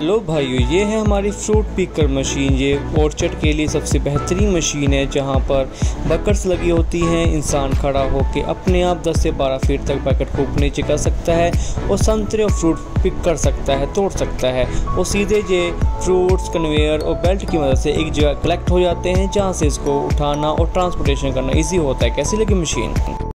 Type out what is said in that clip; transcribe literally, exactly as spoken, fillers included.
Hello भाइयों, ये है हमारी फ्रूट पिकर मशीन। ये ऑर्चर्ड के लिए सबसे बेहतरीन मशीन है, जहाँ पर बकेट्स लगी होती हैं। इंसान खड़ा होकर अपने आप दस से बारह फीट तक बकेट को ऊपर नीचे कर सकता है और संतरे और फ्रूट पिक कर सकता है, तोड़ सकता है और सीधे ये फ्रूट्स कन्वेयर और बेल्ट की मदद से एक जगह कलेक्ट हो जाते हैं, जहाँ से इसको उठाना और ट्रांसपोर्टेशन करना ईजी होता है। कैसी लगी मशीन?